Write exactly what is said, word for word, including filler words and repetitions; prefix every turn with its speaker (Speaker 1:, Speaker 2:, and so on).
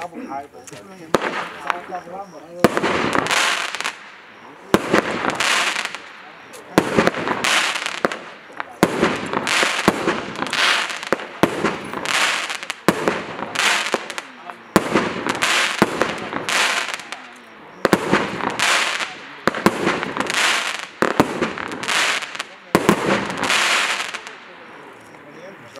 Speaker 1: Hãy subscribe cho kênh Ghiền Mì Gõ để không bỏ lỡ những video hấp dẫn.